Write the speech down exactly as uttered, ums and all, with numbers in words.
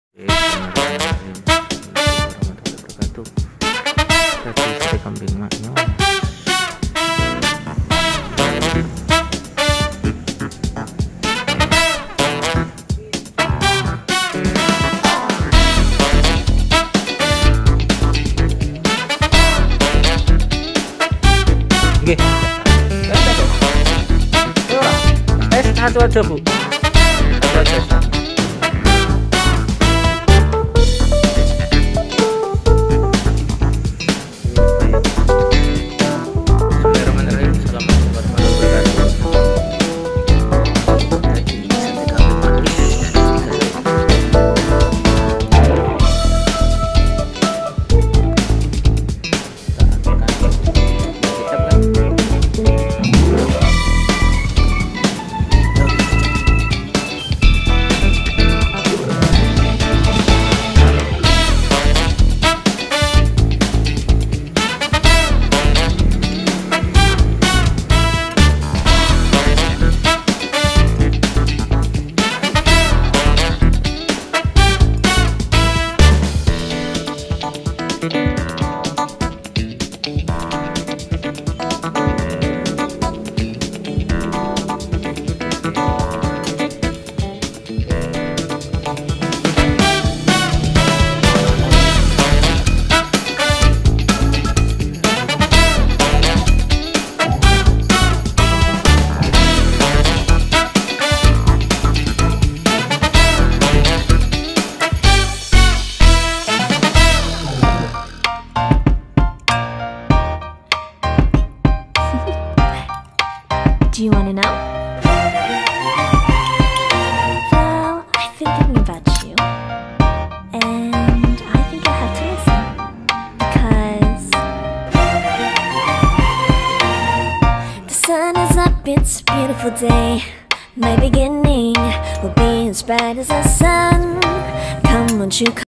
Sate Kambing Mak Nyos. Oke, tes satu aja bu, satu aja. Do you want to know? Well, I've been thinking about you, and I think you'll have to listen, because the sun is up, it's a beautiful day. My beginning will be as bright as the sun. Come, won't you come?